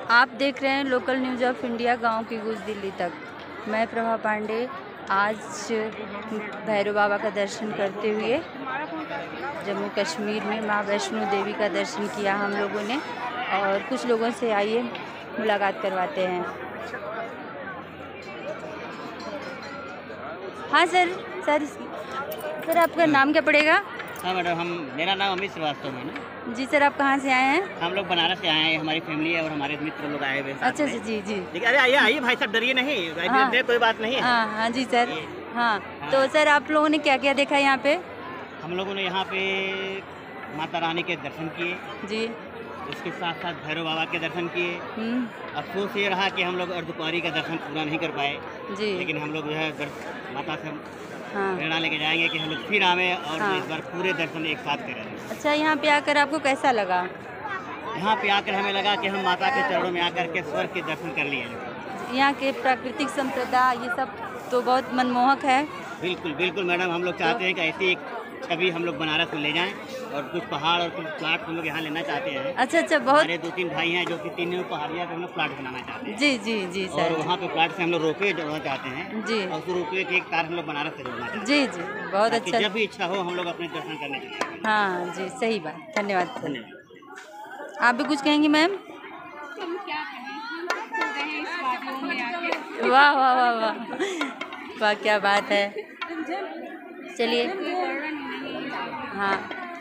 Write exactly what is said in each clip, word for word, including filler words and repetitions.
आप देख रहे हैं लोकल न्यूज़ ऑफ इंडिया, गांव की गूंज दिल्ली तक। मैं प्रभा पांडे आज भैरव बाबा का दर्शन करते हुए जम्मू कश्मीर में मां वैष्णो देवी का दर्शन किया हम लोगों ने, और कुछ लोगों से आइए मुलाकात करवाते हैं। हाँ सर सर सर आपका नाम क्या पड़ेगा? हाँ मैडम, हम मेरा नाम अमित श्रीवास्तव है ना। जी सर, आप कहाँ से आए हैं? हम लोग बनारस से आए हैं, हमारी फैमिली है और हमारे मित्र लोग आए हुए हैं। अच्छा अच्छा, जी जी। अरे आइए आइए भाई साहब, डरिए नहीं, हाँ, कोई बात नहीं है। हाँ हाँ जी सर। हाँ, हाँ। तो सर आप लोगों ने क्या क्या देखा यहाँ पे? हम लोगों ने यहाँ पे माता रानी के दर्शन किए जी। उसके साथ साथ भैरव बाबा के दर्शन किए। अफसोस ये रहा कि हम लोग अर्धकुंवारी का दर्शन पूरा नहीं कर पाए जी, लेकिन हम लोग जो है माता से हाँ प्रेरणा लेके जाएंगे कि हम लोग फिर आवे और हाँ। इस बार पूरे दर्शन एक साथ करें। अच्छा, यहाँ पे आकर आपको कैसा लगा? यहाँ पे आकर हमें लगा कि हम माता के चरणों में आकर के स्वर्ग के दर्शन कर लिए। यहाँ के प्राकृतिक संप्रदा ये सब तो बहुत मनमोहक है। बिल्कुल बिल्कुल मैडम, हम लोग चाहते हैं कि ऐसी एक छवि हम लोग बनारस में ले जाएं और कुछ पहाड़ और कुछ प्लाट हम लोग यहाँ लेना चाहते हैं। अच्छा अच्छा, बहुत। हमारे दो तीन भाई हैं जो कि तीनों पहाड़िया पे हम लोग प्लाट बनाना चाहते हैं। जी जी जी और सर। वहाँ पे प्लाट से हम लोग रोपवे जोड़ना चाहते हैं जी। और उस रोपवे की एक तार हम लोग बनारस से जोड़ना चाहते हैं। जी जी, बहुत ताकि अच्छा। जब भी इच्छा हो हम लोग अपने दर्शन करने चाहते हैं। हाँ जी, सही बात, धन्यवाद। धन्यवाद। आप भी कुछ कहेंगी मैम? वाह वाह वाह वाह वाह, क्या बात है। चलिए। हाँ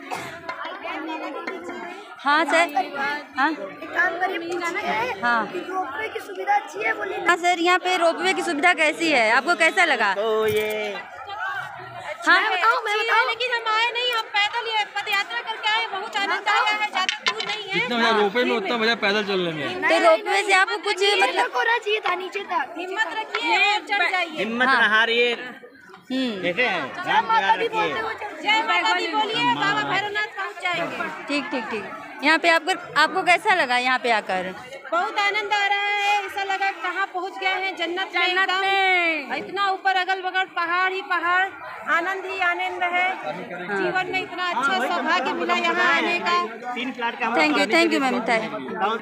हाँ सर। हाँ हाँ रोपवे की सुविधा अच्छी है बोली। हाँ सर, यहाँ पे रोपवे की सुविधा कैसी है, आपको कैसा लगा? तो ये हाँ मैं बताऊं मैं बताऊं लेकिन हम आए नहीं, हम पैदल ये पद यात्रा करके आए, बहुत आनंद आया है, ज्यादा दूर नहीं है। जितना मजा रोपवे में उतना मजा पैदल चलने में। तो रोपवे से आपको कुछ मतलब को चाहिए था नीचे तक। हिम्मत रखिए और चढ़ जाइए। हिम्मत हाँ। न हारिए, हम्म देखे हैं राम को याद रखिए। जय माता दी बोलिए, बाबा भैरवनाथ पहुँच जाएंगे। ठीक ठीक ठीक। यहाँ पे आपको आपको कैसा लगा यहाँ पे आकर? बहुत आनंद आ रहा है, ऐसा लगा कहाँ पहुँच गए हैं, जन्नत में एकदम। इतना ऊपर अगल बगल पहाड़ ही पहाड़, आनंद ही आनंद है। जीवन में इतना अच्छा सौभाग्य मिला यहाँ आने का। तीन प्लाट का thank you thank you ma'am, thank you.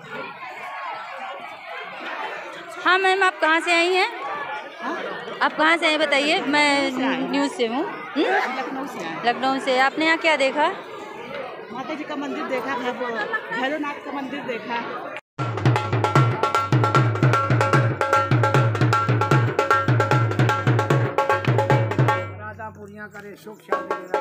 हाँ मैम, आप कहाँ से आई हैं? आप कहाँ से हैं बताइए? मैं न्यूज़ से हूँ। लखनऊ से आए। लखनऊ से। आपने यहाँ क्या देखा? माता जी का मंदिर देखा, भैरवनाथ का मंदिर देखा। राधा पूरियां करे सुख शांति।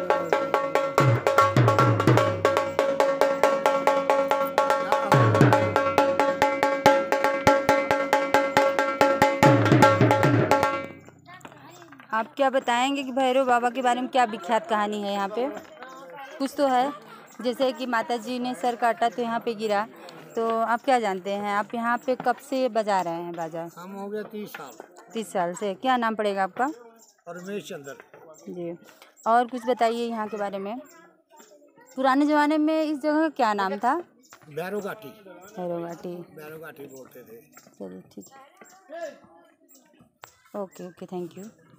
आप क्या बताएंगे कि भैरव बाबा के बारे में क्या विख्यात कहानी है यहाँ पे? कुछ तो है, जैसे कि माता जी ने सर काटा तो यहाँ पे गिरा, तो आप क्या जानते हैं? आप यहाँ पे कब से बजा रहे हैं बाजा? हम हो गए तीस साल। तीस साल से। क्या नाम पड़ेगा आपका? रमेश चंद्र जी। और कुछ बताइए यहाँ के बारे में। पुराने ज़माने में इस जगह का क्या नाम था? भैरव घाटी। भैरव घाटी। भैरव घाटी बोलते थे। चलिए ठीक है। Okay okay, thank you.